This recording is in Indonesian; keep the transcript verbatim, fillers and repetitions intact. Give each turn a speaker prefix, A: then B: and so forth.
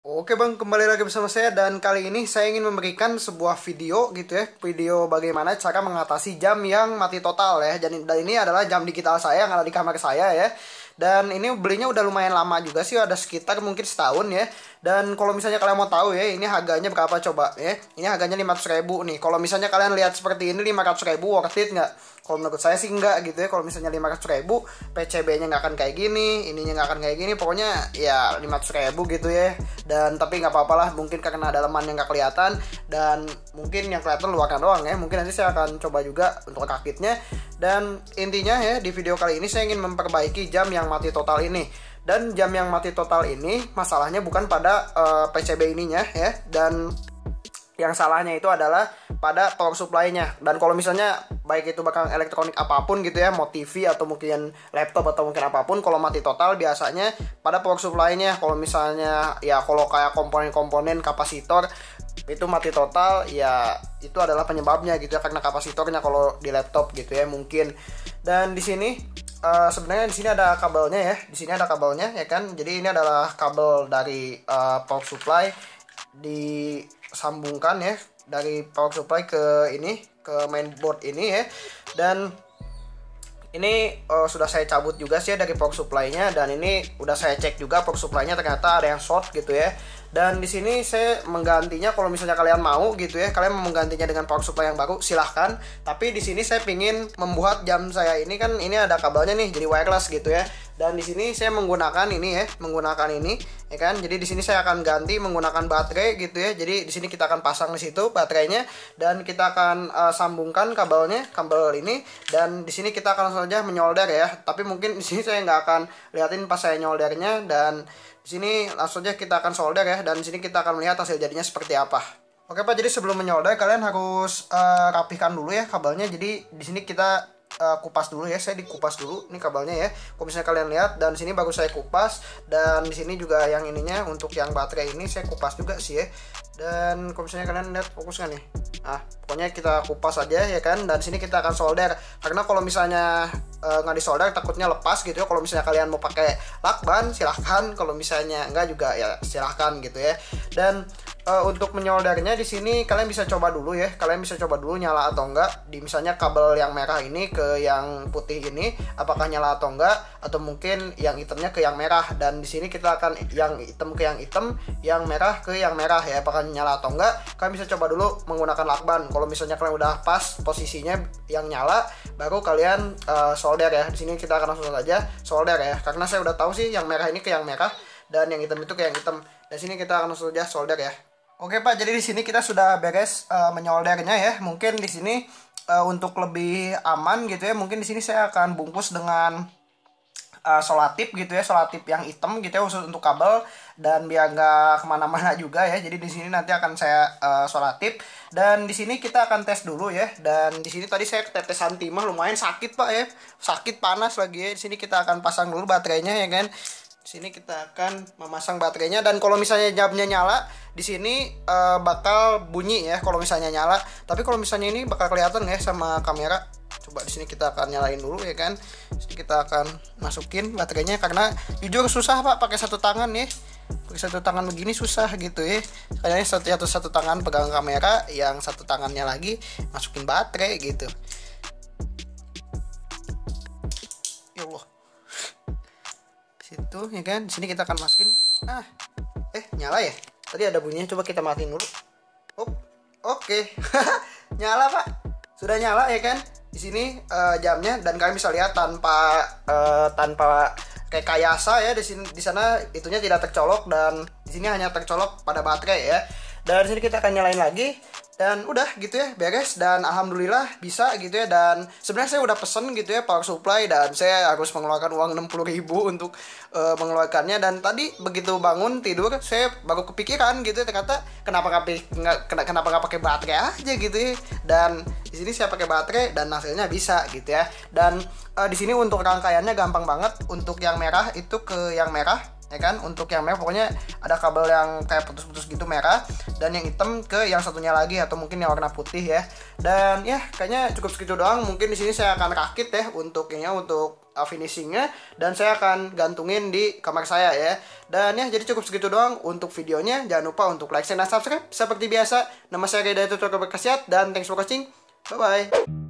A: Oke bang, kembali lagi bersama saya dan kali ini saya ingin memberikan sebuah video gitu ya. Video bagaimana cara mengatasi jam yang mati total ya. Dan, dan ini adalah jam digital saya yang ada di kamar saya ya. Dan ini belinya udah lumayan lama juga sih, ada sekitar mungkin setahun ya. Dan kalau misalnya kalian mau tahu ya, ini harganya berapa coba ya. Ini harganya lima ratus ribu nih. Kalau misalnya kalian lihat seperti ini lima ratus ribu worth it nggak? Kalau menurut saya sih enggak gitu ya. Kalau misalnya lima ratus ribu, P C B-nya nggak akan kayak gini, ininya nggak akan kayak gini. Pokoknya ya lima ratus ribu gitu ya. Dan tapi nggak apa-apa lah, mungkin karena dalaman yang nggak kelihatan dan mungkin yang kelihatan luarnya doang ya. Mungkin nanti saya akan coba juga untuk rakitnya. Dan intinya ya, di video kali ini saya ingin memperbaiki jam yang mati total ini. Dan jam yang mati total ini masalahnya bukan pada uh, P C B ininya ya. Dan yang salahnya itu adalah pada power supply-nya. Dan kalau misalnya baik itu bakal elektronik apapun gitu ya, mau T V atau mungkin laptop atau mungkin apapun, kalau mati total biasanya pada power supply-nya. Kalau misalnya ya kalau kayak komponen-komponen kapasitor itu mati total, ya itu adalah penyebabnya gitu ya, karena kapasitornya kalau di laptop gitu ya mungkin. Dan di sini uh, sebenarnya di sini ada kabelnya ya. Di sini ada kabelnya ya kan. Jadi ini adalah kabel dari uh, power supply disambungkan ya dari power supply ke ini, ke mainboard ini ya. Dan ini uh, sudah saya cabut juga sih ya dari power supply-nya, dan ini udah saya cek juga power supply-nya ternyata ada yang short gitu ya. Dan di sini saya menggantinya, kalau misalnya kalian mau gitu ya, kalian mau menggantinya dengan power supply yang baru silahkan. Tapi di sini saya pingin membuat jam saya ini kan ini ada kabelnya nih, jadi wireless gitu ya. Dan di sini saya menggunakan ini ya, menggunakan ini ya kan. Jadi di sini saya akan ganti menggunakan baterai gitu ya. Jadi di sini kita akan pasang di situ baterainya dan kita akan uh, sambungkan kabelnya, kabel ini, dan di sini kita akan langsung saja menyolder ya. Tapi mungkin di sini saya nggak akan liatin pas saya nyoldernya, dan di sini langsung aja kita akan solder ya, dan di sini kita akan melihat hasil jadinya seperti apa. Oke Pak, jadi sebelum menyolder kalian harus uh, rapihkan dulu ya kabelnya. Jadi di sini kita uh, kupas dulu ya, saya dikupas dulu ini kabelnya ya. Kalau misalnya kalian lihat, dan di sini baru saya kupas, dan di sini juga yang ininya untuk yang baterai ini saya kupas juga sih ya. Dan kalau misalnya kalian lihat, fokus kan nih. Nah, pokoknya kita kupas aja ya kan. Dan di sini kita akan solder. Karena kalau misalnya nggak uh, disolder takutnya lepas gitu ya. Kalau misalnya kalian mau pakai lakban silahkan, kalau misalnya enggak juga ya silahkan gitu ya. Dan uh, untuk menyoldernya di sini kalian bisa coba dulu ya, kalian bisa coba dulu nyala atau enggak di misalnya kabel yang merah ini ke yang putih ini, apakah nyala atau enggak, atau mungkin yang hitamnya ke yang merah. Dan di sini kita akan yang hitam ke yang hitam, yang merah ke yang merah ya, apakah nyala atau enggak. Kalian bisa coba dulu menggunakan lakban. Kalau misalnya kalian udah pas posisinya yang nyala, baru kalian uh, solder ya. Di sini kita akan langsung saja solder ya, karena saya udah tahu sih yang merah ini ke yang merah dan yang hitam itu ke yang hitam. Dan sini kita akan langsung saja solder ya. Oke Pak, jadi di sini kita sudah beres uh, menyoldernya ya. Mungkin di sini uh, untuk lebih aman gitu ya, mungkin di sini saya akan bungkus dengan uh, solatip gitu ya, solatip yang hitam gitu ya, khusus untuk kabel, dan biar nggak kemana-mana juga ya. Jadi di sini nanti akan saya uh, solatip. Dan di sini kita akan tes dulu ya. Dan di sini tadi saya ketetesan timah, lumayan sakit Pak ya, sakit panas lagi ya. Di sini kita akan pasang dulu baterainya ya kan. Di sini kita akan memasang baterainya, dan kalau misalnya jamnya nyala di sini uh, bakal bunyi ya kalau misalnya nyala. Tapi kalau misalnya ini bakal kelihatan ya sama kamera. Coba di sini kita akan nyalain dulu ya kan. Di sini kita akan masukin baterainya, karena jujur susah Pak pakai satu tangan ya. Pakai satu tangan begini susah gitu ya. Kayaknya satu satu satu tangan pegang kamera, yang satu tangannya lagi masukin baterai gitu. Ya Allah. Situ ya kan. Di sini kita akan masukin. Ah. Eh, nyala ya? Tadi ada bunyinya, coba kita matiin dulu. Oh. Oke. Nyala, Pak. Sudah nyala ya kan? Di sini uh, jamnya, dan kalian bisa lihat tanpa uh, tanpa kayak kayasa ya. Di sini di sana itunya tidak tercolok, dan di sini hanya tercolok pada baterai ya. Dan di sini kita akan nyalain lagi, dan udah gitu ya, beres. Dan alhamdulillah bisa gitu ya. Dan sebenarnya saya udah pesen gitu ya power supply, dan saya harus mengeluarkan uang enam puluh ribu untuk uh, mengeluarkannya. Dan tadi begitu bangun tidur, saya baru kepikiran gitu ya, ternyata kenapa nggak kenapa nggak pakai baterai aja gitu ya. Dan di sini saya pakai baterai dan hasilnya bisa gitu ya. Dan uh, di sini untuk rangkaiannya gampang banget. Untuk yang merah itu ke yang merah ya kan. Untuk yang merah pokoknya ada kabel yang kayak putus-putus gitu merah, dan yang hitam ke yang satunya lagi atau mungkin yang warna putih ya. Dan ya kayaknya cukup segitu doang. Mungkin di sini saya akan rakit ya untuk ini ya, untuk uh, finishingnya, dan saya akan gantungin di kamar saya ya. Dan ya jadi cukup segitu doang untuk videonya. Jangan lupa untuk like, share, dan subscribe seperti biasa. Nama saya Reda, tutor keberkasiat, dan thanks for watching. Bye bye.